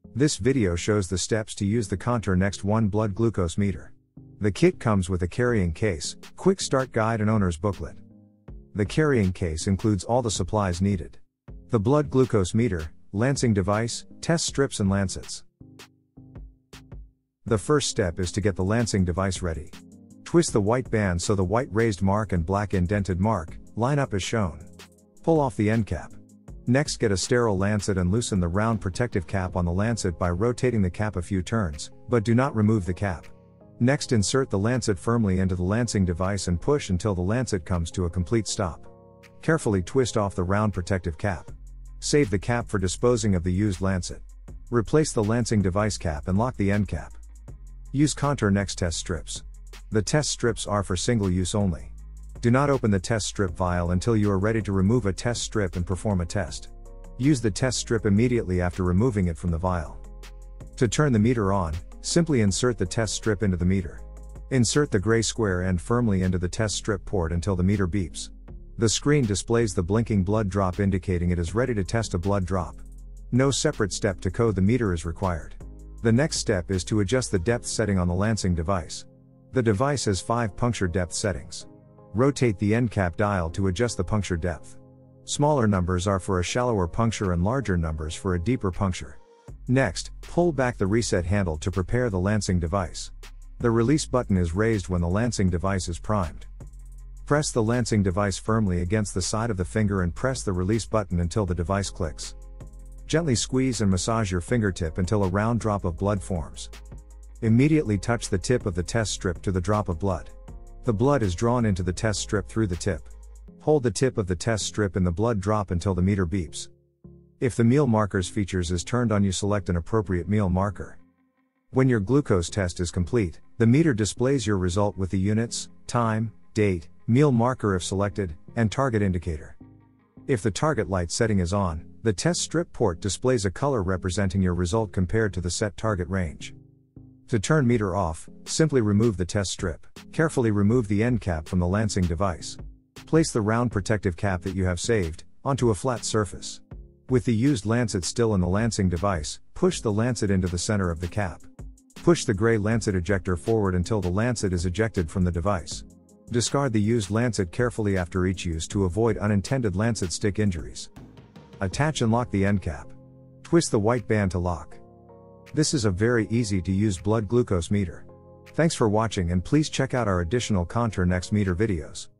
This video shows the steps to use the Contour Next 1 blood glucose meter. The kit comes with a carrying case, quick start guide and owner's booklet. The carrying case includes all the supplies needed. The blood glucose meter, lancing device, test strips and lancets. The first step is to get the lancing device ready. Twist the white band so the white raised mark and black indented mark line up as shown. Pull off the end cap. Next, get a sterile lancet and loosen the round protective cap on the lancet by rotating the cap a few turns, but do not remove the cap. Next, insert the lancet firmly into the lancing device and push until the lancet comes to a complete stop. Carefully twist off the round protective cap. Save the cap for disposing of the used lancet. Replace the lancing device cap and lock the end cap. Use Contour Next test strips. The test strips are for single use only. Do not open the test strip vial until you are ready to remove a test strip and perform a test. Use the test strip immediately after removing it from the vial. To turn the meter on, simply insert the test strip into the meter. Insert the gray square end firmly into the test strip port until the meter beeps. The screen displays the blinking blood drop indicating it is ready to test a blood drop. No separate step to code the meter is required. The next step is to adjust the depth setting on the lancing device. The device has 5 puncture depth settings. Rotate the end cap dial to adjust the puncture depth. Smaller numbers are for a shallower puncture and larger numbers for a deeper puncture. Next, pull back the reset handle to prepare the lancing device. The release button is raised when the lancing device is primed. Press the lancing device firmly against the side of the finger and press the release button until the device clicks. Gently squeeze and massage your fingertip until a round drop of blood forms. Immediately touch the tip of the test strip to the drop of blood. The blood is drawn into the test strip through the tip. Hold the tip of the test strip in the blood drop until the meter beeps. If the meal markers features is turned on, you select an appropriate meal marker. When your glucose test is complete, the meter displays your result with the units, time, date, meal marker if selected, and target indicator. If the target light setting is on, the test strip port displays a color representing your result compared to the set target range. To turn meter off, simply remove the test strip. Carefully remove the end cap from the lancing device. Place the round protective cap that you have saved onto a flat surface. With the used lancet still in the lancing device, push the lancet into the center of the cap. Push the gray lancet ejector forward until the lancet is ejected from the device. Discard the used lancet carefully after each use to avoid unintended lancet stick injuries. Attach and lock the end cap. Twist the white band to lock. This is a very easy to use blood glucose meter. Thanks for watching, and please check out our additional Contour Next meter videos.